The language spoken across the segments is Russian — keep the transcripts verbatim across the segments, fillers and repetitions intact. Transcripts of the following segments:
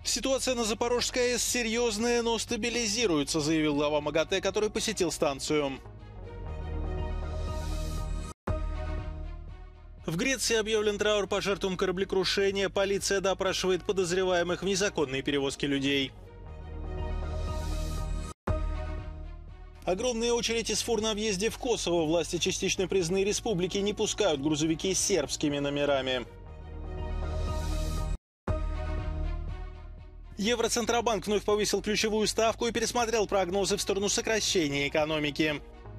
Ситуация на Запорожской АЭС серьезная, но стабилизируется, заявил глава МАГАТЭ, который посетил станцию. В Греции объявлен траур по жертвам кораблекрушения. Полиция допрашивает подозреваемых в незаконной перевозке людей. Огромная очередь из фур на въезде в Косово. Власти частично признанной республики не пускают грузовики с сербскими номерами. Евроцентробанк вновь повысил ключевую ставку и пересмотрел прогнозы в сторону сокращения экономики.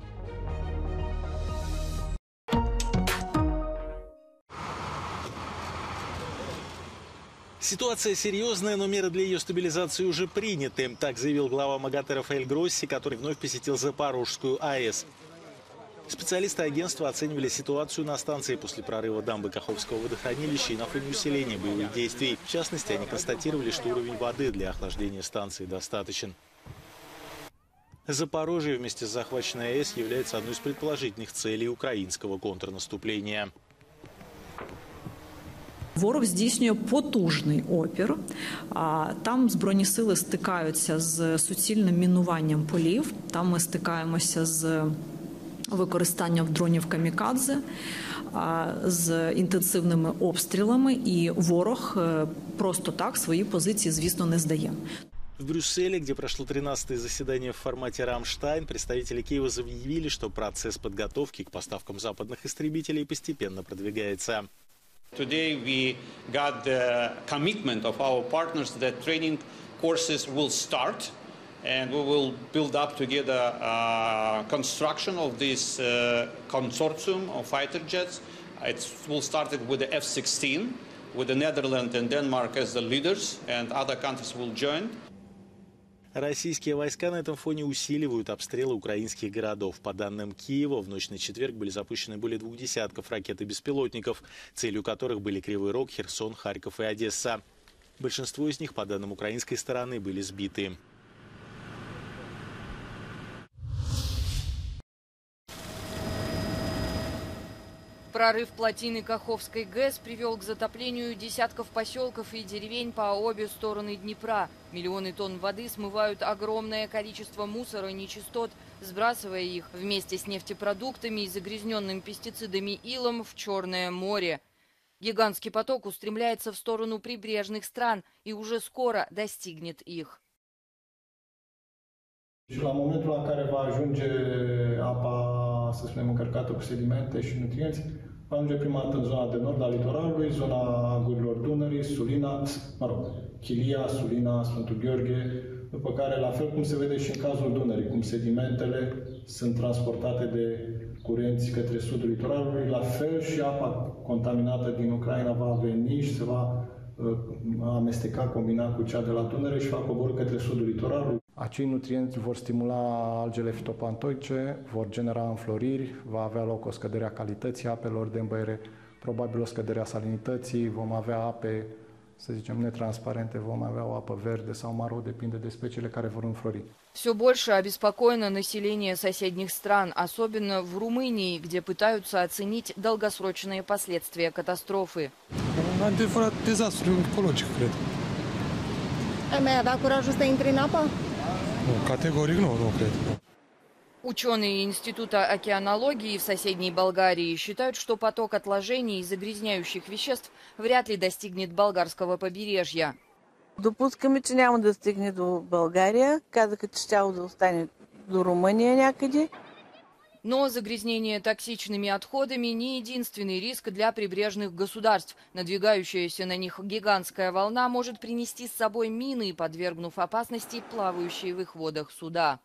Ситуация серьезная, но меры для ее стабилизации уже приняты. Так заявил глава МАГАТЭ Рафаэль Гросси, который вновь посетил Запорожскую АЭС. Специалисты агентства оценивали ситуацию на станции после прорыва дамбы Каховского водохранилища и на фоне усиления боевых действий. В частности, они констатировали, что уровень воды для охлаждения станции достаточен. Запорожье вместе с захваченной АЭС является одной из предположительных целей украинского контрнаступления. Ворог здійснює потужний опір. Там Збройні сили стикаються з суцільним мінуванням полів. Там ми стикаємося з використанням дронів камікадзе, з інтенсивними обстрілами, і ворог просто так свої позиції, звісно, не здає. В Брюсселе, где прошло тринадцатое заседание в формате «Рамштайн», представители Киева заявили, что процесс подготовки к поставкам западных истребителей постепенно продвигается. Today we got the commitment of our partners that training courses will start, and we will build up together uh, construction of this uh, consortium of fighter jets. It will start with the F sixteen, with the Netherlands and Denmark as the leaders, and other countries will join. Российские войска на этом фоне усиливают обстрелы украинских городов. По данным Киева, в ночь на четверг были запущены более двух десятков ракет и беспилотников, целью которых были Кривой Рог, Херсон, Харьков и Одесса. Большинство из них, по данным украинской стороны, были сбиты. Прорыв плотины Каховской ГЭС привел к затоплению десятков поселков и деревень по обе стороны Днепра. Миллионы тонн воды смывают огромное количество мусора и нечистот, сбрасывая их вместе с нефтепродуктами и загрязненным пестицидами илом в Черное море. Гигантский поток устремляется в сторону прибрежных стран и уже скоро достигнет их. La momentul la care va ajunge apa, să spunem, încărcată cu sedimente și nutrienți, va ajunge prima dată în zona de nord a litoralului, zona gurilor Dunării, Sulina, mă rog, Chilia, Sulina, Sfântul Gheorghe, după care, la fel cum se vede și în cazul Dunării, cum sedimentele sunt transportate de curenți către sudul litoralului, la fel și apa contaminată din Ucraina va veni și se va amesteca, combina cu cea de la Dunăre și va coborî către sudul litoralului. Acei nutrienți vor stimula algele fitopantoice, vor genera înfloriri, va avea loc o scădere a calității apelor de îmbăiere, probabil o scădere a salinității, vom avea ape, să zicem, неtransparente, vom avea o apă verde sau maro, depinde de speciile care vor înflori. Все больше обеспокоено население соседних стран, особенно в Румынии, где пытаются оценить долгосрочные последствия катастрофы. Adevărat dezastru ecologic, cred. Ai mai avea curajul să intri în apă? Nu, categoric nu, nu cred. Ученые Института океанологии в соседней Болгарии считают, что поток отложений и загрязняющих веществ вряд ли достигнет болгарского побережья. Допускаме, че няма да стигне до България. Казаха, че щяло да остане до Румъния някъде. Но загрязнение токсичными отходами не единственный риск для прибрежных государств. Надвигающаяся на них гигантская волна может принести с собой мины, подвергнув опасности плавающие в их водах суда.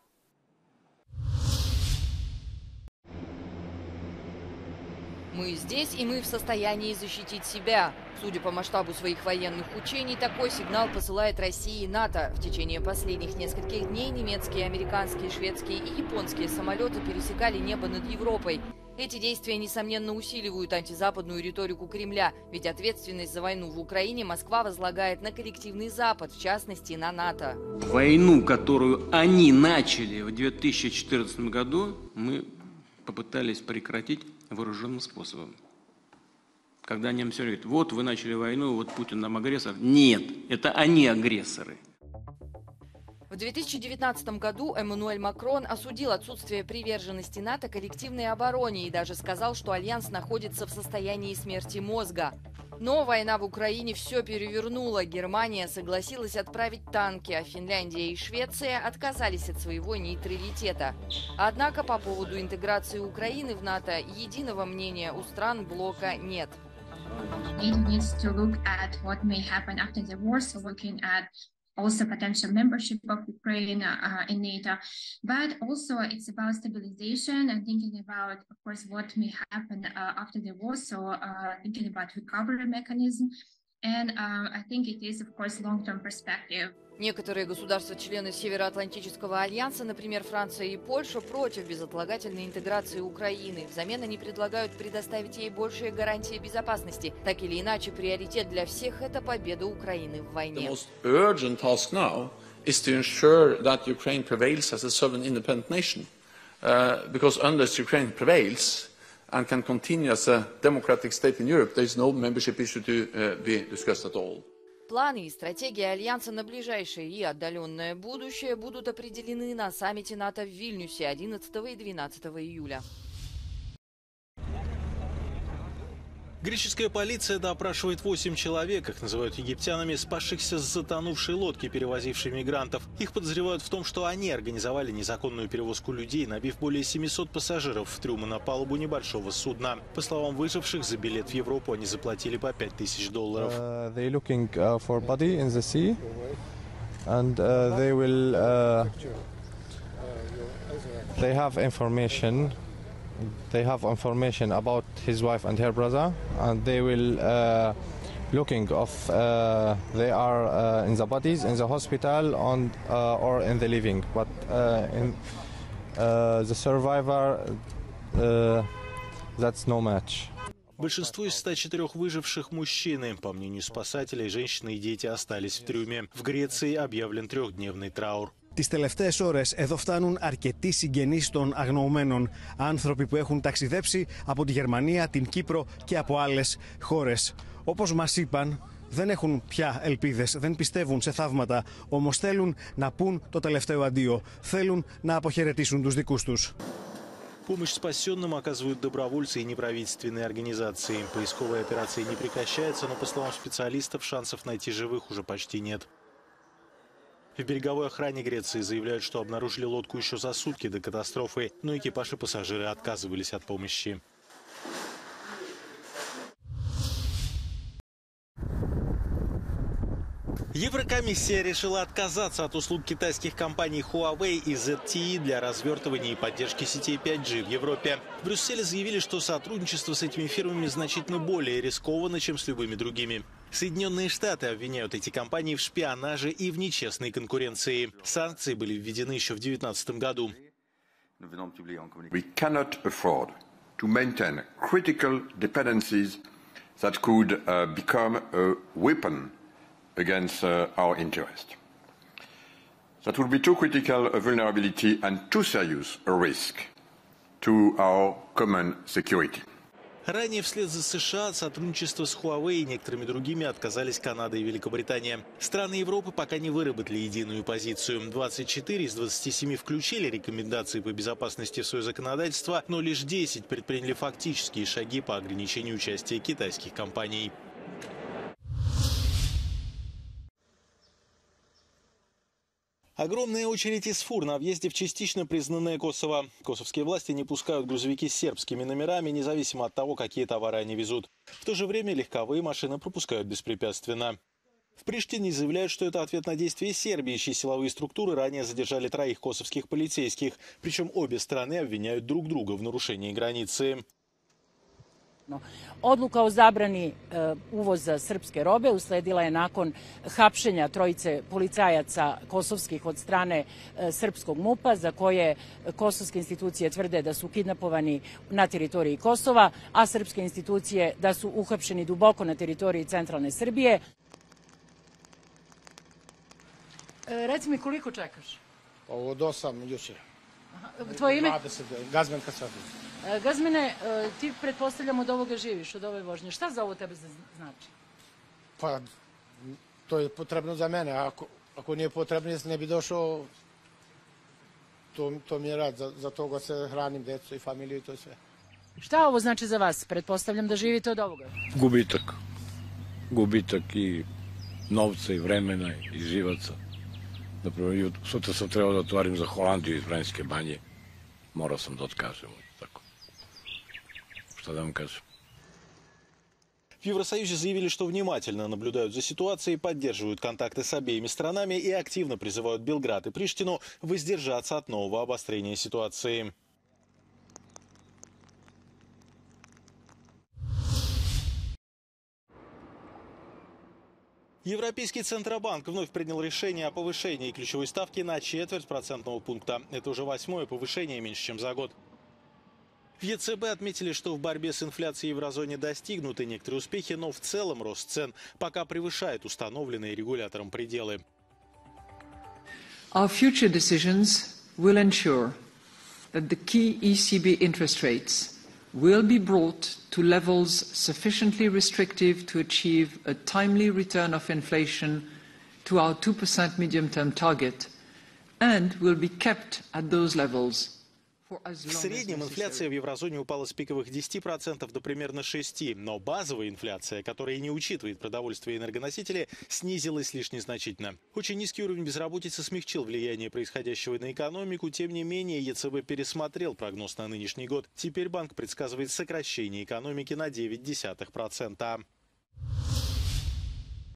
Мы здесь, и мы в состоянии защитить себя. Судя по масштабу своих военных учений, такой сигнал посылает Россия и НАТО. В течение последних нескольких дней немецкие, американские, шведские и японские самолеты пересекали небо над Европой. Эти действия, несомненно, усиливают антизападную риторику Кремля, ведь ответственность за войну в Украине Москва возлагает на коллективный Запад, в частности, на НАТО. Войну, которую они начали в две тысячи четырнадцатом году, мы попытались прекратить вооруженным способом. когда немцы говорят, вот вы начали войну, вот Путин нам агрессор. Нет, это они агрессоры. В две тысячи девятнадцатом году Эммануэль Макрон осудил отсутствие приверженности НАТО коллективной обороне и даже сказал, что альянс находится в состоянии смерти мозга. Но война в Украине все перевернула. Германия согласилась отправить танки, а Финляндия и Швеция отказались от своего нейтралитета. Однако по поводу интеграции Украины в НАТО единого мнения у стран блока нет. Also potential membership of Ukraine uh, in NATO, but also it's about stabilization and thinking about, of course, what may happen uh, after the war, so uh, thinking about recovery mechanism, and uh, I think it is, of course, long-term perspective. Некоторые государства-члены Североатлантического альянса, например, Франция и Польша, против безотлагательной интеграции Украины. Взамен они предлагают предоставить ей большие гарантии безопасности. Так или иначе, приоритет для всех – это победа Украины в войне. The most urgent task now is to ensure that Ukraine prevails as a sovereign independent nation. Uh, because unless Ukraine prevails and can continue as a democratic state in Europe, there is no membership issue to uh, be discussed at all. Планы и стратегии Альянса на ближайшее и отдаленное будущее будут определены на саммите НАТО в Вильнюсе одиннадцатого и двенадцатого июля. Греческая полиция допрашивает восемь человек, их называют египтянами, спасшихся с затонувшей лодки, перевозившей мигрантов. Их подозревают в том, что они организовали незаконную перевозку людей, набив более семисот пассажиров в трюмы на палубу небольшого судна. По словам выживших, за билет в Европу они заплатили по пять тысяч долларов. Uh, they're looking uh, for body in the sea, and uh, they will. Uh, they have information. They have information about his wife and her brother, and they will uh, looking of uh, they are uh, in the bodies in the hospital on uh, or in the living, but uh, in uh, the survivor uh, that's no match. Большинство из ста четырёх выживших мужчины. По мнению спасателей, женщины и дети остались в трюме. В Греции объявлен трехдневный траур. Τις τελευταίες ώρες εδώ φτάνουν αρκετοί συγγενείς των αγνοωμένων, άνθρωποι που έχουν ταξιδέψει από τη Γερμανία, την Κύπρο και από άλλες χώρες. Όπως μας είπαν, δεν έχουν πια ελπίδες, δεν πιστεύουν σε θαύματα, όμως θέλουν να πούν το τελευταίο αντίο, θέλουν να αποχαιρετήσουν τους δικούς τους. Помощь спасенным оказывают добровольцы и неправительственные организации. Поисковая операция не прекращается, но, по словам специалистов, шансов найти живых уже почти нет. В береговой охране Греции заявляют, что обнаружили лодку еще за сутки до катастрофы, но экипаж и пассажиры отказывались от помощи. Еврокомиссия решила отказаться от услуг китайских компаний Huawei и зет ти и для развертывания и поддержки сетей пять джи в Европе. В Брюсселе заявили, что сотрудничество с этими фирмами значительно более рискованно, чем с любыми другими. Соединенные Штаты обвиняют эти компании в шпионаже и в нечестной конкуренции. Санкции были введены еще в две тысячи девятнадцатом году. We cannot afford to maintain critical dependencies that could uh, become a weapon against uh, our interest. That would be too critical a vulnerability and too serious a risk to our common security. Ранее вслед за США от сотрудничества с Huawei и некоторыми другими отказались Канада и Великобритания. Страны Европы пока не выработали единую позицию. двадцать четыре из двадцати семи включили рекомендации по безопасности в свое законодательство, но лишь десять предприняли фактические шаги по ограничению участия китайских компаний. Огромная очередь из фур на въезде в частично признанное Косово. Косовские власти не пускают грузовики с сербскими номерами, независимо от того, какие товары они везут. В то же время легковые машины пропускают беспрепятственно. В Приштине заявляют, что это ответ на действия Сербии, чьи силовые структуры ранее задержали троих косовских полицейских. Причем обе страны обвиняют друг друга в нарушении границы. Odluka o zabrani uvoza srpske robe usledila je nakon hapšenja trojice policajaca kosovskih od strane srpskog MUP-a, za koje kosovske institucije tvrde da su kidnapovani na teritoriji Kosova, a srpske institucije da su uhapšeni duboko na teritoriji centralne Srbije. Reci mi, koliko čekaš? Od osam juče. Tvoje ime? dvadeset, Gazmen Kasafić. Gazmine, ti pretpostavljam od ovoga živiš, od ove vožnje. Šta za ovo tebe znači? Pa, to je potrebno za mene. Ako, ako nije potrebno, ne bi došao, to, to mi je rad. Za, za toga se hranim decu i familiju i to sve. Šta ovo znači za vas? Pretpostavljam da živite od ovoga. Gubitak. Gubitak i novca i vremena i živaca. Napravo, sutra sam trebao da otvarim za Holandiju iz Vranjske banje. Morao sam da otkažem. Tako. Что да вам кажется? В Евросоюзе заявили, что внимательно наблюдают за ситуацией, поддерживают контакты с обеими странами и активно призывают Белград и Приштину воздержаться от нового обострения ситуации. Европейский Центробанк вновь принял решение о повышении ключевой ставки на четверть процентного пункта. Это уже восьмое повышение меньше, чем за год. В ЕЦБ отметили, что в борьбе с инфляцией в еврозоне достигнуты некоторые успехи, но в целом рост цен пока превышает установленные регулятором пределы. Our future decisions will ensure that the key E C B interest rates will be brought to levels sufficiently restrictive to achieve a timely return of inflation to our two percent medium-term target and will be kept at those levels. В среднем инфляция в еврозоне упала с пиковых десяти процентов до примерно шести процентов, но базовая инфляция, которая не учитывает продовольствие и энергоносители, снизилась лишь незначительно. Очень низкий уровень безработицы смягчил влияние происходящего на экономику, тем не менее ЕЦБ пересмотрел прогноз на нынешний год. Теперь банк предсказывает сокращение экономики на девять десятых процента.